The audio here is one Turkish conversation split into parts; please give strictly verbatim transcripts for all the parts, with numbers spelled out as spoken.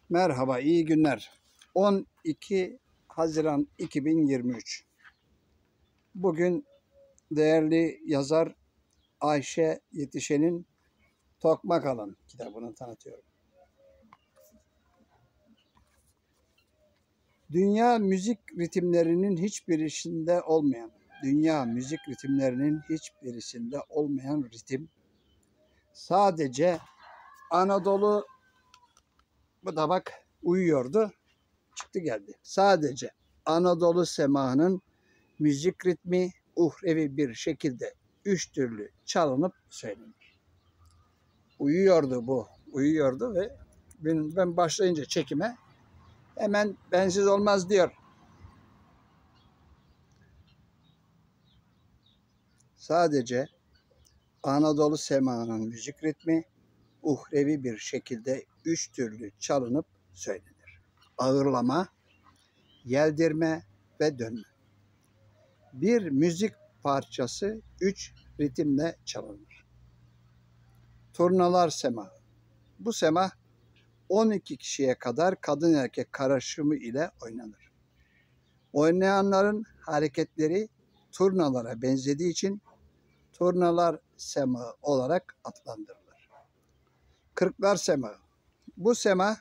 Merhaba, iyi günler. on iki Haziran iki bin yirmi üç. Bugün değerli yazar Ayşe Yetişen'in Tokmak Alan kitabını tanıtıyorum. Dünya müzik ritimlerinin hiçbirisinde olmayan, dünya müzik ritimlerinin hiçbirisinde olmayan ritim, sadece Anadolu, bu da bak uyuyordu, çıktı geldi. Sadece Anadolu semahının müzik ritmi uhrevi bir şekilde üç türlü çalınıp söylenir. Uyuyordu bu, uyuyordu ve ben, ben başlayınca çekime hemen bensiz olmaz diyor. Sadece Anadolu semahının müzik ritmi uhrevi bir şekilde üç türlü çalınıp söylenir. Ağırlama, yeldirme ve dönme. Bir müzik parçası üç ritimle çalınır. Turnalar semahı. Bu semah on iki kişiye kadar kadın erkek karışımı ile oynanır. Oynayanların hareketleri turnalara benzediği için turnalar semahı olarak adlandırılır. Kırklar semahı. Bu semah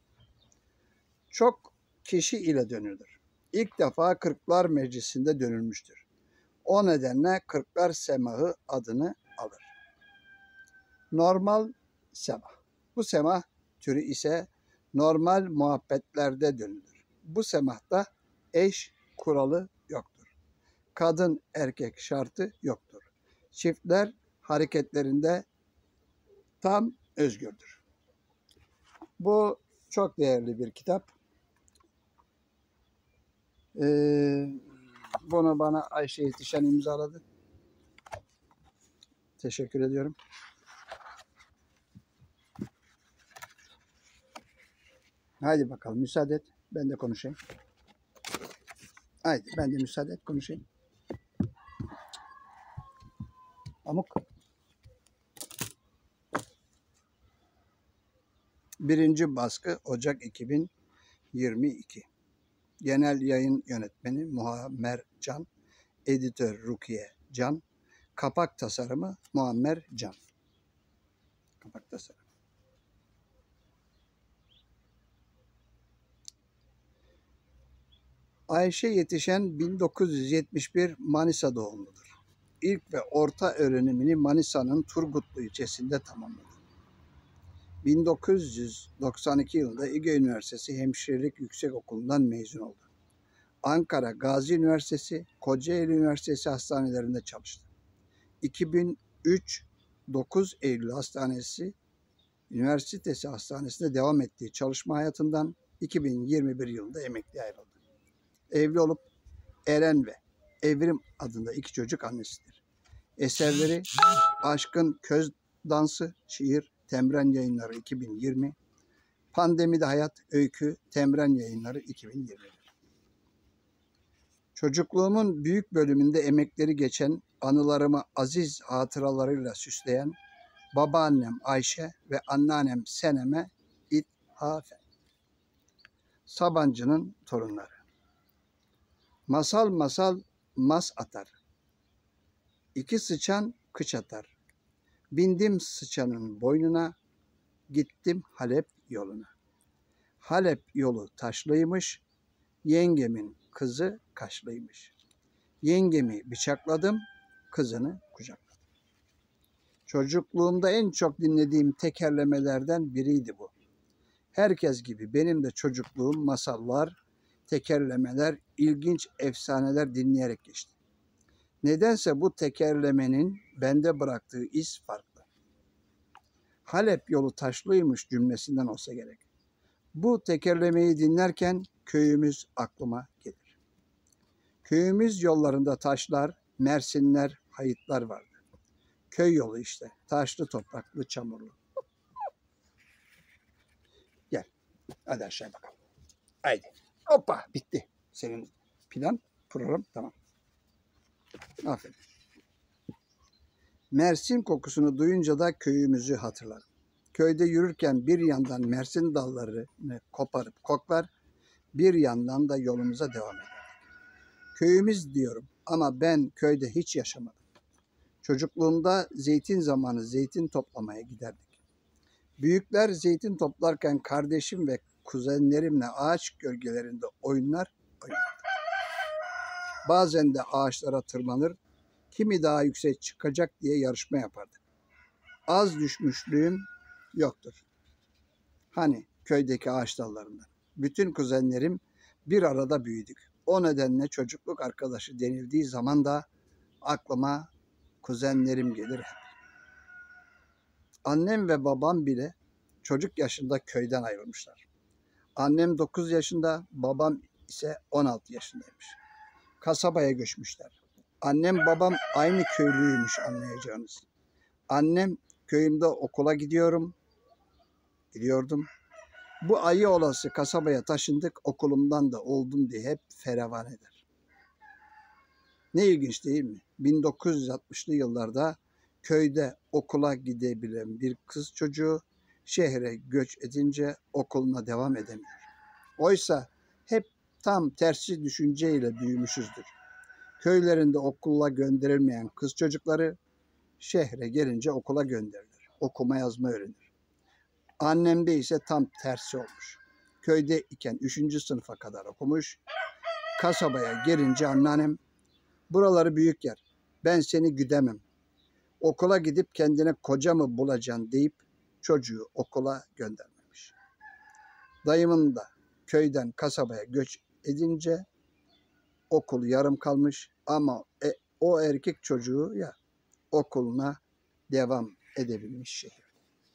çok kişi ile dönülür. İlk defa Kırklar Meclisi'nde dönülmüştür. O nedenle Kırklar semahı adını alır. Normal semah. Bu semah türü ise normal muhabbetlerde dönülür. Bu semahta eş kuralı yoktur. Kadın erkek şartı yoktur. Çiftler hareketlerinde tam özgürdür. Bu çok değerli bir kitap. Ee, bunu bana Ayşe Yetişen imzaladı. Teşekkür ediyorum. Haydi bakalım müsaade et. Ben de konuşayım. Haydi ben de müsaade et konuşayım. Amuk. Birinci baskı Ocak iki bin yirmi iki. Genel yayın yönetmeni Muammer Can. Editör Rukiye Can. Kapak tasarımı Muammer Can. Kapak tasarımı. Ayşe Yetişen bin dokuz yüz yetmiş bir Manisa doğumludur. İlk ve orta öğrenimini Manisa'nın Turgutlu ilçesinde tamamladı. bin dokuz yüz doksan iki yılında Ege Üniversitesi Hemşirelik Yüksekokulu'ndan mezun oldu. Ankara Gazi Üniversitesi, Kocaeli Üniversitesi hastanelerinde çalıştı. iki bin üç dokuz Eylül Hastanesi Üniversitesi Hastanesi'nde devam ettiği çalışma hayatından iki bin yirmi bir yılında emekli ayrıldı. Evli olup Eren ve Evrim adında iki çocuk annesidir. Eserleri Aşkın Köz Dansı, Şiir, Temren Yayınları iki bin yirmi, Pandemide Hayat, Öykü, Temren Yayınları iki bin yirmi bir. Çocukluğumun büyük bölümünde emekleri geçen, anılarımı aziz hatıralarıyla süsleyen babaannem Ayşe ve anneannem Senem'e ithafen. Sabancı'nın torunları. Masal masal mas atar. İki sıçan kıç atar. Bindim sıçanın boynuna, gittim Halep yoluna. Halep yolu taşlıymış, yengemin kızı kaşlıymış. Yengemi bıçakladım, kızını kucakladım. Çocukluğumda en çok dinlediğim tekerlemelerden biriydi bu. Herkes gibi benim de çocukluğum masallar, tekerlemeler, ilginç efsaneler dinleyerek geçti. Nedense bu tekerlemenin bende bıraktığı iz farklı. Halep yolu taşlıymış cümlesinden olsa gerek. Bu tekerlemeyi dinlerken köyümüz aklıma gelir. Köyümüz yollarında taşlar, mersinler, hayıtlar vardı. Köy yolu işte, taşlı, topraklı, çamurlu. Gel, hadi aşağı bakalım. Haydi, hoppa, bitti. Senin plan, program tamam. Aferin. Mersin kokusunu duyunca da köyümüzü hatırlarım. Köyde yürürken bir yandan mersin dallarını koparıp koklar, bir yandan da yolumuza devam ederdik. Köyümüz diyorum ama ben köyde hiç yaşamadım. Çocukluğumda zeytin zamanı zeytin toplamaya giderdik. Büyükler zeytin toplarken kardeşim ve kuzenlerimle ağaç gölgelerinde oyunlar oynardık. Bazen de ağaçlara tırmanır, kimi daha yüksek çıkacak diye yarışma yapardık. Az düşmüşlüğüm yoktur. Hani köydeki ağaç dallarından. Bütün kuzenlerim bir arada büyüdük. O nedenle çocukluk arkadaşı denildiği zaman da aklıma kuzenlerim gelir hep. Annem ve babam bile çocuk yaşında köyden ayrılmışlar. Annem dokuz yaşında, babam ise on altı yaşındaymış. Kasabaya göçmüşler. Annem babam aynı köylüymüş anlayacağınız. Annem köyümde okula gidiyorum, gidiyordum. Bu ayı olası kasabaya taşındık, okulumdan da oldum diye hep feravan eder. Ne ilginç değil mi? bin dokuz yüz altmışlı yıllarda köyde okula gidebilen bir kız çocuğu şehre göç edince okuluna devam edemiyor. Oysa hep tam tersi düşünceyle büyümüşüzdür. Köylerinde okula gönderilmeyen kız çocukları şehre gelince okula gönderilir. Okuma yazma öğrenir. Annemde ise tam tersi olmuş. Köyde iken üçüncü sınıfa kadar okumuş. Kasabaya gelince anneannem, buraları büyük yer, ben seni güdemem. Okula gidip kendine koca mı bulacaksın deyip çocuğu okula göndermemiş. Dayımın da köyden kasabaya göç edince okul yarım kalmış ama e, o erkek çocuğu ya okuluna devam edebilmiş şehir.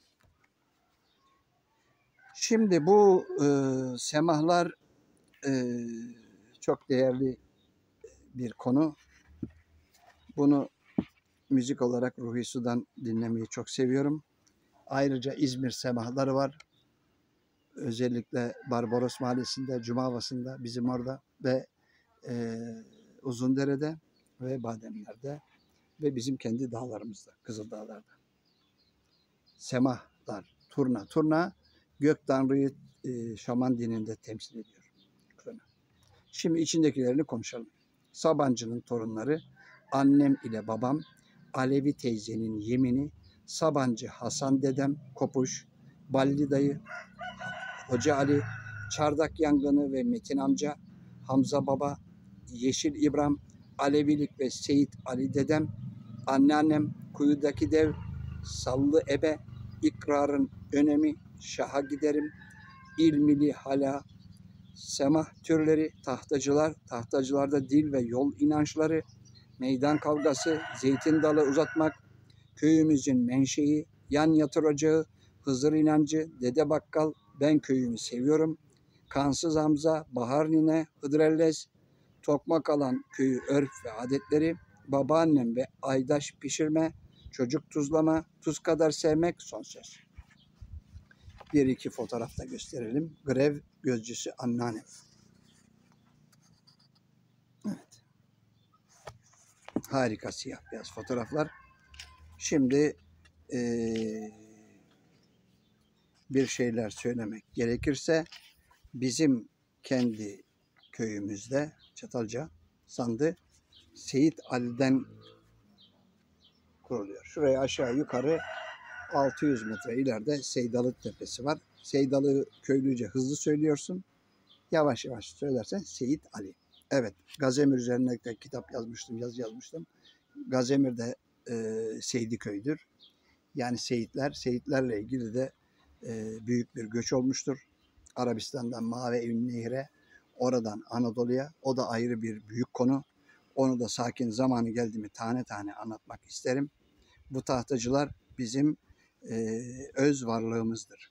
Şimdi bu e, semahlar e, çok değerli bir konu. Bunu müzik olarak Ruhi Su'dan dinlemeyi çok seviyorum. Ayrıca İzmir semahları var. Özellikle Barbaros Mahallesi'nde, Cuma Havası'nda bizim orada ve e, Uzundere'de ve Bademler'de ve bizim kendi dağlarımızda, Kızıldağlar'da. Semahlar, turna. Turna gök tanrıyı e, şaman dininde temsil ediyor. Şimdi içindekilerini konuşalım. Sabancı'nın torunları, annem ile babam, Alevi teyzenin yemini, Sabancı Hasan dedem, Kopuş, Balli dayı, Hoca Ali, Çardak Yangını ve Metin amca, Hamza baba, Yeşil İbrahim, Alevilik ve Seyit Ali dedem, anneannem, Kuyudaki dev, Sallı ebe, ikrarın önemi, şaha giderim, ilmili hala, semah türleri, tahtacılar, tahtacılarda dil ve yol inançları, meydan kavgası, zeytin dalı uzatmak, köyümüzün menşei, yan yatır ocağı, Hızır inancı, dede bakkal, ben köyümü seviyorum, kansız Hamza, bahar nine, Hıdrellez, tokmak alan köyü örf ve adetleri, babaannem ve aydaş pişirme, çocuk tuzlama, tuz kadar sevmek son söz. Bir iki fotoğrafta gösterelim. Grev gözcüsü anneannem. Evet. Harika siyah beyaz fotoğraflar. Şimdi ee, bir şeyler söylemek gerekirse bizim kendi köyümüzde Çatalca sandı Seyit Ali'den kuruluyor. Şuraya aşağı yukarı altı yüz metre ileride Seydalı Tepesi var. Seydalı köylüce hızlı söylüyorsun. Yavaş yavaş söylersen Seyit Ali. Evet, Gazemir üzerine de kitap yazmıştım, yazı yazmıştım. Gazemir de e, Seydi köyüdür. Yani Seyitler, Seyitlerle ilgili de e, büyük bir göç olmuştur. Arabistan'dan Mavi Nehir'e, oradan Anadolu'ya. O da ayrı bir büyük konu. Onu da sakin zamanı geldi mi tane tane anlatmak isterim. Bu tahtacılar bizim e, öz varlığımızdır.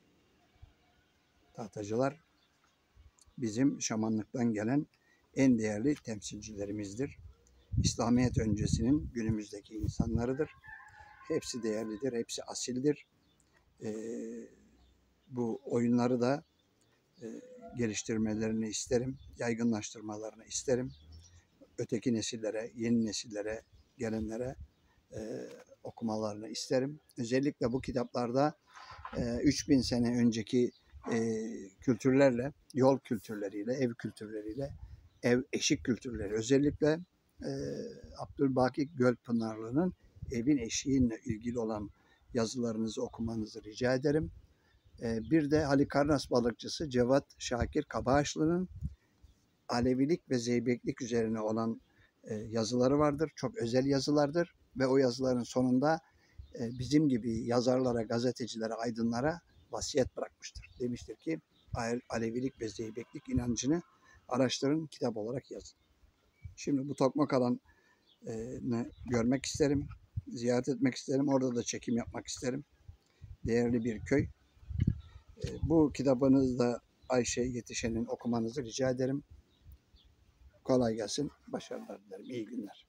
Tahtacılar bizim şamanlıktan gelen en değerli temsilcilerimizdir. İslamiyet öncesinin günümüzdeki insanlarıdır. Hepsi değerlidir, hepsi asildir. E, bu oyunları da e, geliştirmelerini isterim, yaygınlaştırmalarını isterim. Öteki nesillere, yeni nesillere, gelenlere e, okumalarını isterim. Özellikle bu kitaplarda e, üç bin sene önceki e, kültürlerle, yol kültürleriyle, ev kültürleriyle, ev eşik kültürleri özellikle e, Abdülbaki Gölpınarlı'nın evin eşiğinle ilgili olan yazılarınızı okumanızı rica ederim. E, bir de Halikarnas balıkçısı Cevat Şakir Kabaşlı'nın Alevilik ve Zeybeklik üzerine olan e, yazıları vardır. Çok özel yazılardır ve o yazıların sonunda e, bizim gibi yazarlara, gazetecilere, aydınlara vasiyet bırakmıştır. Demiştir ki Alevilik ve Zeybeklik inancını araştırın, kitap olarak yazın. Şimdi bu Tokmak alanı görmek isterim, ziyaret etmek isterim. Orada da çekim yapmak isterim. Değerli bir köy. E, bu kitabınızı da Ayşe Yetişen'in okumanızı rica ederim. Kolay gelsin, başarılar dilerim, iyi günler.